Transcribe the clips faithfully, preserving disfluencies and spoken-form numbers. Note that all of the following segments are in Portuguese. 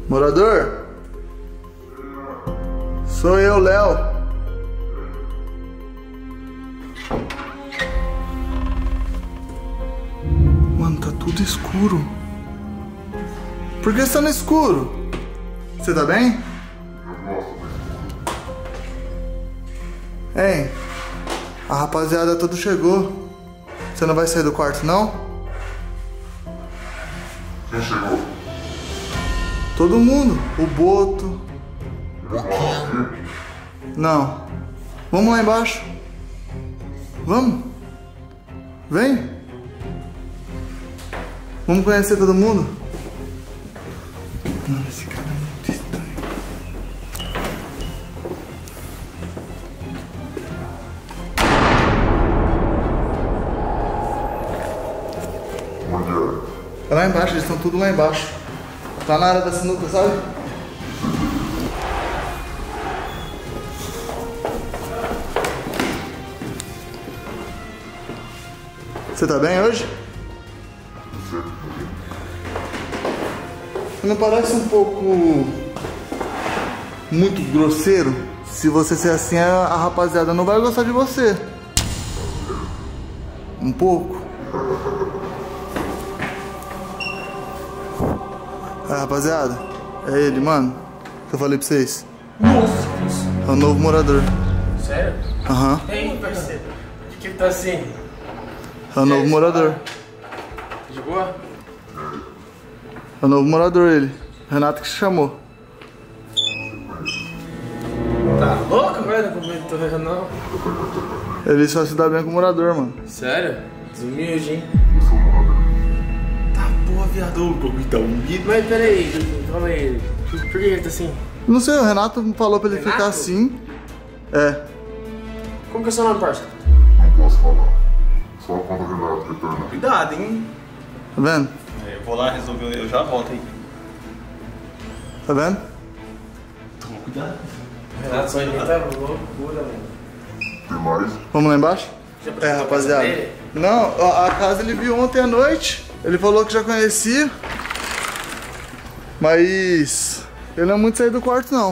Morador? Sou eu, Léo. Mano, tá tudo escuro. Por que você tá no escuro? Você tá bem? Hein? A rapaziada toda chegou. Você não vai sair do quarto, não? Quem chegou? Todo mundo. O Boto. Não. Vamos lá embaixo. Vamos? Vem. Vamos conhecer todo mundo? Mano, esse cara é muito estranho. Onde é? É lá embaixo, eles estão tudo lá embaixo. Tá na área da sinuca, sabe? Você tá bem hoje? Não parece um pouco muito grosseiro? Se você ser assim, a rapaziada não vai gostar de você. Um pouco. Ah, rapaziada, é ele, mano. Que eu falei pra vocês. Nossa, É o novo morador. sério? Aham. E aí, parceiro? Por que que tá assim? É o novo morador. De boa? É o novo morador, ele. Renato que se chamou. Tá louco, velho? Como eu tô vendo, não? Ele só se dá bem com o morador, mano. Sério? Desumilde, hein? Tá, porra, viado. O bagulho tá humilde. Mas peraí, calma aí. Por por que ele tá assim? Não sei, o Renato falou pra ele Renato? ficar assim. É. Como que é o seu nome, parça? Não posso falar. Só quando o Renato retornar. Cuidado, hein? Tá vendo? Eu vou lá resolver, eu já volto aí. Tá vendo? Toma cuidado. Renato só imita loucura, mano. Tem mais? Vamos lá embaixo? Já É, prestou rapaziada. atenção nele? Não, a, a casa ele viu ontem à noite. Ele falou que já conhecia. Mas ele não é muito sair do quarto, não.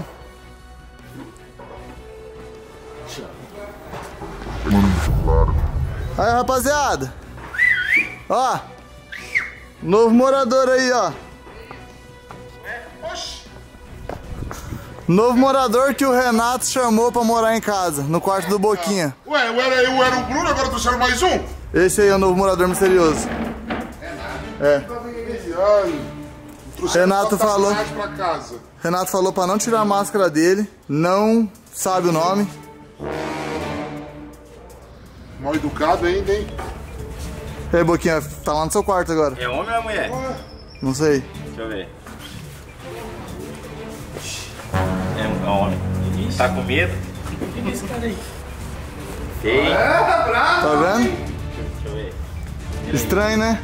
Mano, claro. Aí, rapaziada. Ó. Novo morador aí, ó. Novo morador que o Renato chamou pra morar em casa, no quarto do Boquinha. Ué, eu era, eu era o Bruno, agora trouxeram mais um? Esse aí é o novo morador misterioso. É. Ai, trouxeram Renato só falou. personagem pra casa. Renato falou pra não tirar a máscara dele, não sabe o nome. Mal educado ainda, hein? E aí, Boquinha, tá lá no seu quarto agora. É homem ou é mulher? Não sei. Deixa eu ver. É um homem. Tá com medo? O que é esse cara aí? Feio. Tá vendo? Deixa eu ver. Estranho, né?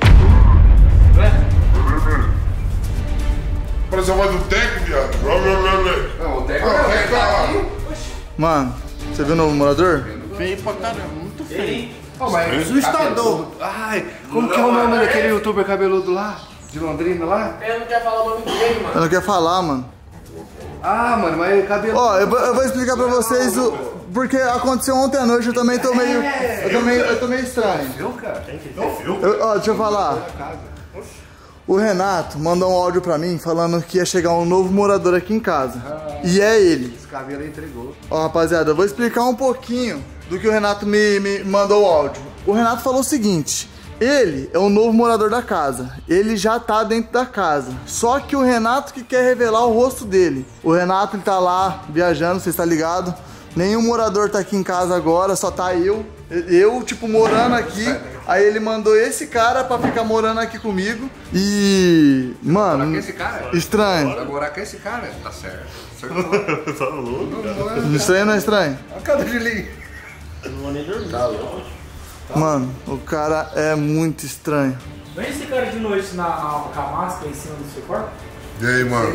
Parece a voz do Teco, viado. Blá, blá, blá, blá. Não, o Teco Ah, não Teco tá lá. Mano, você viu o novo morador? Feio pra caramba, muito feio. Oh, mas O estador. Ai, como que é o nome daquele youtuber cabeludo lá? De Londrina lá? Ele não quer falar o nome dele, mano. Eu não quero falar, mano. Ah, mano, mas cabeludo. Ó, eu, vou- eu vou explicar pra vocês o... Porque aconteceu ontem à noite, eu também tô meio... Eu tô meio, eu tô meio estranho. Viu, cara? Eu- ó, deixa eu falar. O Renato mandou um áudio pra mim falando que ia chegar um novo morador aqui em casa. E é ele. Esse cabelo entregou. Ó, rapaziada, eu vou explicar um pouquinho do que o Renato me, me mandou o áudio. O Renato falou o seguinte: ele é o novo morador da casa. Ele já tá dentro da casa. Só que o Renato que quer revelar o rosto dele. O Renato, ele tá lá viajando, você está ligado? Nenhum morador tá aqui em casa agora, só tá eu. Eu, tipo, morando aqui. Aí ele mandou esse cara pra ficar morando aqui comigo. E... Morar com Mano, esse cara? estranho. Vai morar com esse cara? Tá certo. Acertou. Tá louco? Estranho ou não é estranho? Cadê o Julinho? Não vou nem dormir. Mano, o cara é muito estranho. Vem esse cara de noite na, com a máscara em cima do seu corpo? E aí, mano?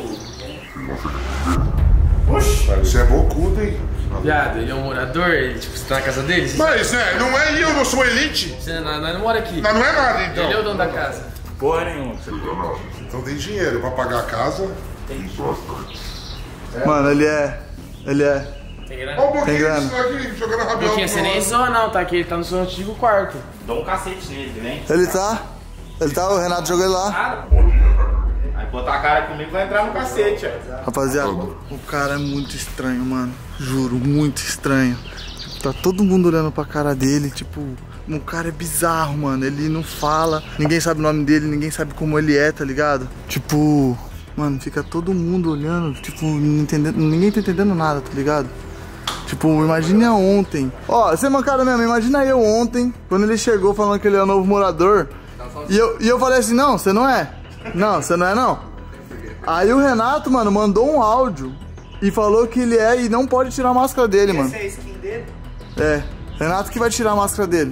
Oxi! Você é bocudo, hein? Viado, ele é um morador? Ele, tipo, você tá na casa dele? Você, Mas, né, não é eu, eu sou elite. você não, não mora aqui. Mas não é nada, então. Ele é o dono da casa. Porra nenhuma. Você Então tem dinheiro pra pagar a casa. Mano, ele é. Ele é. Tem grana? Olha um Tem pouquinho grana. disso aqui, jogando a rabiola. Porque você nem zoa não, tá? Que ele tá no seu antigo quarto. Dou um cacete nele, vem. Ele tá. Ele tá, o Renato jogou ele lá. Nada. Aí botar a cara comigo vai entrar no cacete, ó. Rapaziada, o cara é muito estranho, mano. Juro, muito estranho. Tipo, tá todo mundo olhando pra cara dele, tipo, o cara é bizarro, mano. Ele não fala, ninguém sabe o nome dele, ninguém sabe como ele é, tá ligado? Tipo, mano, fica todo mundo olhando, tipo, não entendendo, ninguém tá entendendo nada, tá ligado? Tipo, imagina ontem. Ó, você mancada mesmo, imagina eu ontem, quando ele chegou falando que ele é o novo morador. E eu, e eu falei assim, não, você não é. Não, você não é não. Aí o Renato, mano, mandou um áudio e falou que ele é e não pode tirar a máscara dele, mano. Essa é a skin dele? É, Renato que vai tirar a máscara dele.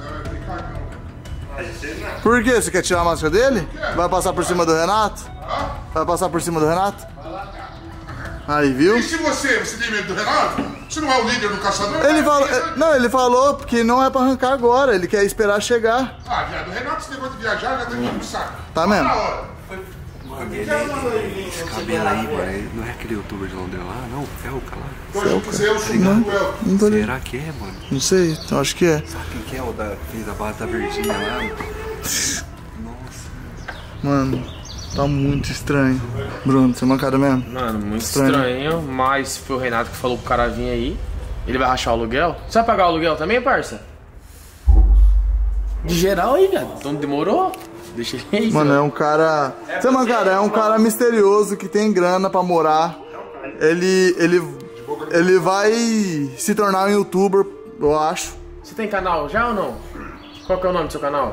Por quê? Você quer tirar a máscara dele? Vai passar por cima do Renato? Vai passar por cima do Renato? Aí, viu? E se você, você tem medo do Renato? Você não é o líder do caçador? Ele falou, não, ele falou que não é pra arrancar agora, ele quer esperar chegar. Ah, viado, o Renato, esse negócio de viajar, já tá aqui no saco. Tá mesmo? Na hora. Mano, ele, ele, esse cabelo aí, mano, ele não é aquele youtuber de Londres lá, não? Felca lá. Eu acho que você é o sumo do El. Não tô ligado. Será que é, mano? Não sei, eu acho que é. Sabe quem que é o da, fez a base da Virgínia lá? Nossa. Mano, tá muito estranho. Bruno, você é mancada mesmo? Mano, muito Estranho. estranho. Mas se foi o Renato que falou pro cara vir aí, ele vai rachar o aluguel? Você vai pagar o aluguel também, parça? De geral aí, velho. Então demorou. Deixa ele aí. Mano, é um cara... Você é mancada, é um cara misterioso que tem grana pra morar. Ele, ele, ele vai se tornar um youtuber, eu acho. Você tem canal já ou não? Qual que é o nome do seu canal?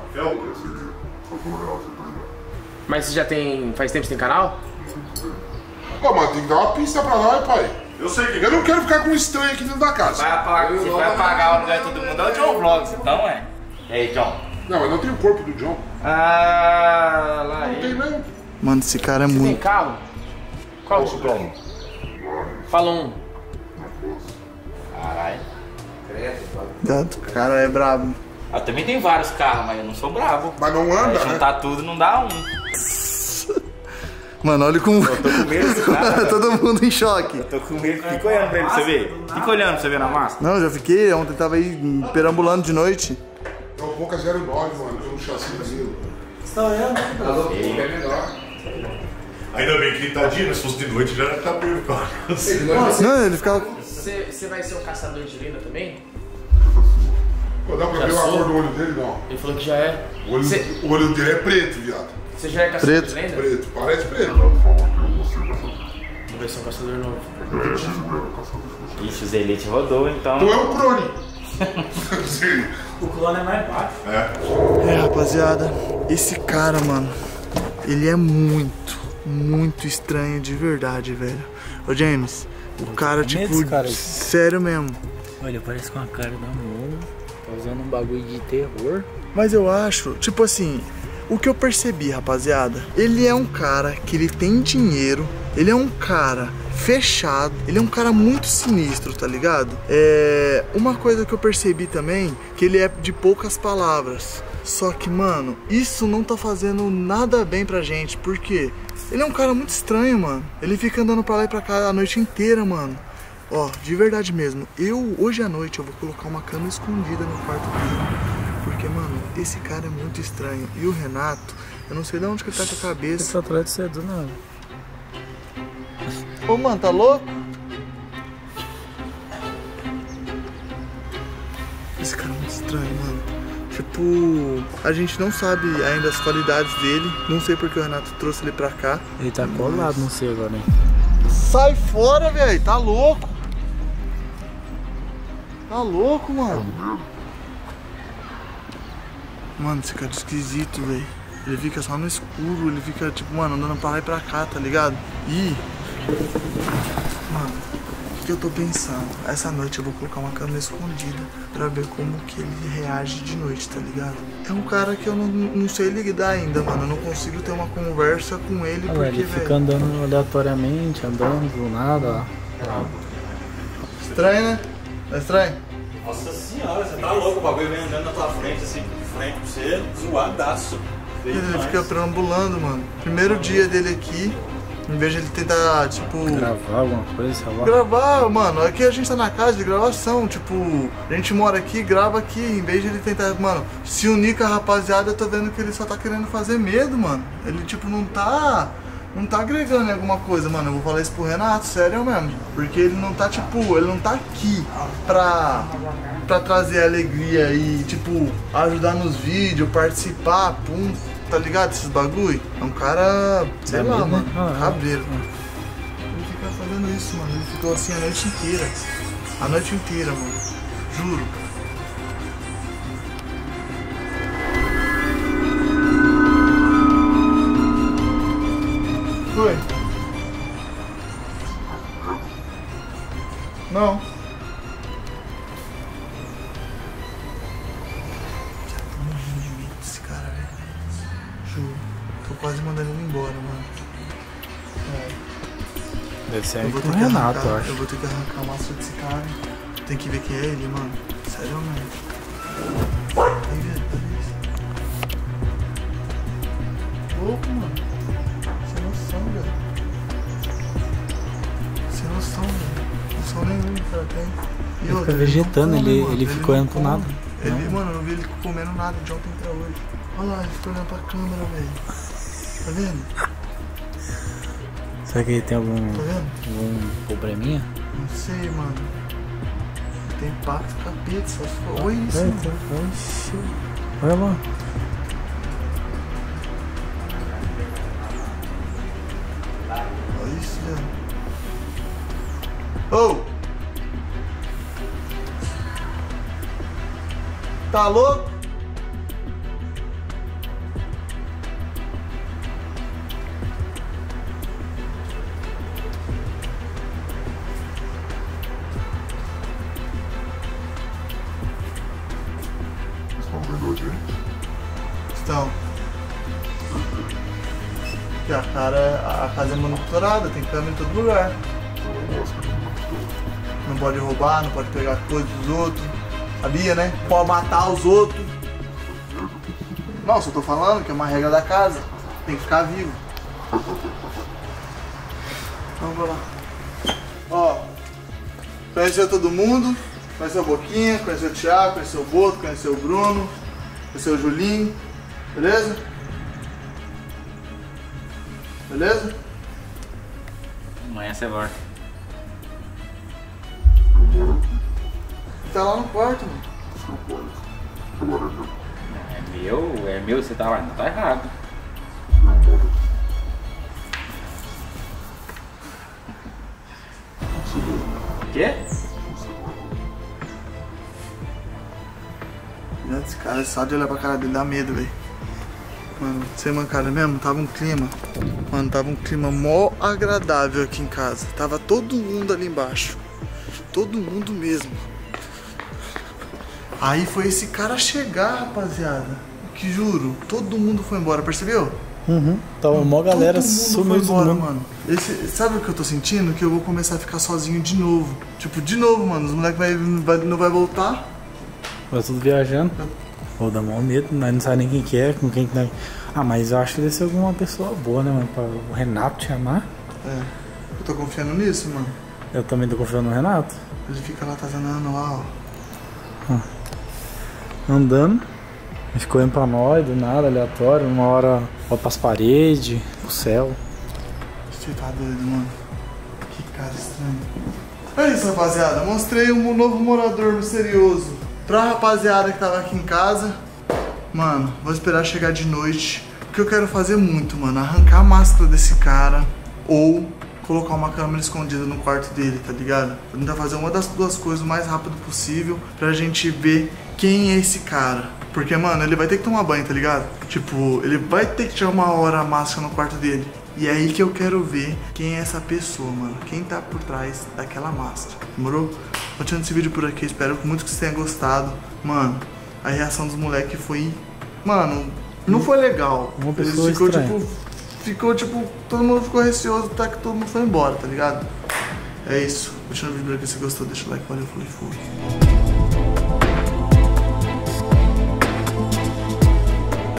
Mas você já tem... Faz tempo que você tem canal? Pô, mano, tem que dar uma pista pra nós, pai. Eu sei que Eu não quero ficar com um estranho aqui dentro da casa. vai apagar, você vai apagar o lugar de todo mundo. É o John Vlogs, então é. E aí, John? Não, mas não tem o corpo do John. Ah, lá Não tem ele. mesmo. Mano, esse cara é Você tem muito... carro? Qual tipo? Fala um. Caralho. O cara é brabo. Eu também tenho vários carros, mas eu não sou bravo. Mas não anda, Aí né? juntar tudo não dá um. Mano, olha como... Eu tô com medo desse cara. Todo mundo em choque. Tô com medo. Fica olhando pra ele, você vê? Fica olhando pra você ver na massa. Não, já fiquei, ontem tava aí perambulando de noite. É o Boca zero nove, mano, pelo chassi. Ainda bem que ele tá dia, né? Se fosse de noite já era cabelo, cara. Não, ele ficava... Você, você vai ser um caçador de lenda também? Pô, dá pra Já ver a sou. cor do olho dele, não. Ele falou que já é. O olho, Você, o olho dele é preto, viado. você já é caçador Preto. de lenda? Preto, parece preto. Vou ver se é um caçador novo. Ixi, o Zelite rodou, então. Tu é o Crone. Sim. O clone é mais baixo. É, rapaziada, esse cara, mano, ele é muito, muito estranho de verdade, velho. Ô, James, o cara, tipo, desse cara aí. sério mesmo. Olha, parece com a cara da mão. Tá usando um bagulho de terror. Mas eu acho, tipo assim, o que eu percebi, rapaziada, ele é um cara que ele tem dinheiro, ele é um cara fechado, ele é um cara muito sinistro, tá ligado? É, uma coisa que eu percebi também, que ele é de poucas palavras. Só que, mano, isso não tá fazendo nada bem pra gente, porque ele é um cara muito estranho, mano. Ele fica andando pra lá e pra cá a noite inteira, mano. Ó, de verdade mesmo, eu, hoje à noite, eu vou colocar uma cama escondida no quarto dele. Porque, mano, esse cara é muito estranho. E o Renato, eu não sei de onde que ele tá com a cabeça. Esse atrás de cedo, não. Ô, mano, tá louco? Esse cara é muito estranho, mano. Tipo, a gente não sabe ainda as qualidades dele. Não sei porque o Renato trouxe ele pra cá. Ele tá colado, não sei agora, hein? Sai fora, velho. Tá louco. Tá louco, mano. Mano, esse cara é esquisito, velho. Ele fica só no escuro. Ele fica, tipo, mano, andando pra lá e pra cá, tá ligado? E... Mano, o que eu tô pensando? Essa noite eu vou colocar uma câmera escondida pra ver como que ele reage de noite, tá ligado? É um cara que eu não, não sei lidar ainda, mano. Eu não consigo ter uma conversa com ele Olha, porque, ele fica velho... andando aleatoriamente, andando do nada, ó. Estranho, né? É estranho? Nossa senhora, você tá louco, o bagulho vem andando na tua frente, assim, de frente pra você, zoadaço. Ele fica perambulando, mano. Primeiro dia dele aqui, Em vez de ele tentar, tipo... Gravar alguma coisa, sei lá. Gravar, mano, aqui a gente tá na casa de gravação, tipo, a gente mora aqui, grava aqui, em vez de ele tentar, mano, se unir com a rapaziada, eu tô vendo que ele só tá querendo fazer medo, mano. Ele, tipo, não tá... Não tá agregando em alguma coisa, mano. Eu vou falar isso pro Renato, sério mesmo. Porque ele não tá, tipo, ele não tá aqui pra, pra trazer alegria e, tipo, ajudar nos vídeos, participar, pum, tá ligado? Esses bagulho. É um cara, sei É lá, mesmo? mano, Ah, cabreiro. Ele fica fazendo isso, mano. Ele ficou assim a noite inteira. A noite inteira, mano. Juro. Foi? Não. Esse cara, velho. Juro. Tô quase mandando ele embora, mano. É. Deve ser Eu vou com ter o que Renato, arrancar, eu acho. eu vou ter que arrancar a máscara desse cara. Tem que ver quem é ele, mano. Sério, mano. Tem que ver, tá vendo? Louco, mano. Sem noção, velho. Sem noção, velho. Noção nenhuma que ela tem. E Ele outra, fica vegetando, não come, ele- mano. ele ficou não olhando pro come. nada. Ele, Não. mano, eu não vi ele comendo nada de ontem pra hoje. Olha lá, ele ficou olhando pra câmera, velho. Tá vendo? Será que ele tem algum, Tá vendo? algum probleminha? Não sei, mano. Tem pacto capeta, só se for. Olha isso, É, mano. tá- Oxi. Olha lá. Olha isso, velho. Ô! Tá louco? Estão vendo a gente? Estão. Porque a cara, a casa é monitorada, tem câmera em todo lugar. Não pode roubar, não pode pegar coisa dos outros. Sabia, né? Pode matar os outros. Não, só tô falando que é uma regra da casa. Tem que ficar vivo. Então vamos lá. Ó, conheceu todo mundo. Conheceu o Boquinha, conheceu o Thiago, conheceu o Boto, conheceu o Bruno, conheceu o Julinho. Beleza? Beleza? Amanhã você volta. Tá lá no quarto, mano. É meu, é meu, você tá lá, não tá errado. O quê? Esse cara, só de olhar pra cara dele dá medo, velho. Mano, sem mancada mesmo, tava um clima. Mano, tava um clima mó agradável aqui em casa. Tava todo mundo ali embaixo. Todo mundo mesmo. Aí foi esse cara chegar, rapaziada. Que juro, todo mundo foi embora, percebeu? Uhum. Tava mó galera Todo mundo sumiu foi do embora, mundo. mano. Esse, sabe o que eu tô sentindo? Que eu vou começar a ficar sozinho de novo. Tipo, de novo, mano. Os moleques vai, vai, não vai voltar. Vai tudo viajando. Vou dar mó medo, nós não sabemos nem quem que é, com quem que nós... Ah, mas eu acho que deve ser alguma pessoa boa, né, mano? Pra o Renato chamar. É, eu tô confiando nisso, mano. Eu também tô confiando no Renato. Ele fica lá tazanando lá, ó. Andando, escorrendo pra nós, do nada, aleatório. Uma hora olha pras paredes, pro céu. Você tá doido, mano. Que cara estranho. É isso, rapaziada. Mostrei um novo morador misterioso pra rapaziada que tava aqui em casa. Mano, vou esperar chegar de noite. O que eu quero fazer muito, mano, arrancar a máscara desse cara ou colocar uma câmera escondida no quarto dele, tá ligado? Vou tentar fazer uma das duas coisas o mais rápido possível pra gente ver quem é esse cara. Porque, mano, ele vai ter que tomar banho, tá ligado? Tipo, ele vai ter que tirar uma hora a máscara no quarto dele. E é aí que eu quero ver quem é essa pessoa, mano. Quem tá por trás daquela máscara. Demorou? Continuando esse vídeo por aqui. Espero muito que vocês tenham gostado. Mano, a reação dos moleques foi... Mano, não foi legal. Uma Eles pessoa ficou, estranha. tipo... Ficou, tipo... Todo mundo ficou receoso até que todo mundo foi embora, tá ligado? É isso. Continuando o vídeo por aqui. Se gostou, deixa o like. Valeu, fui, fui.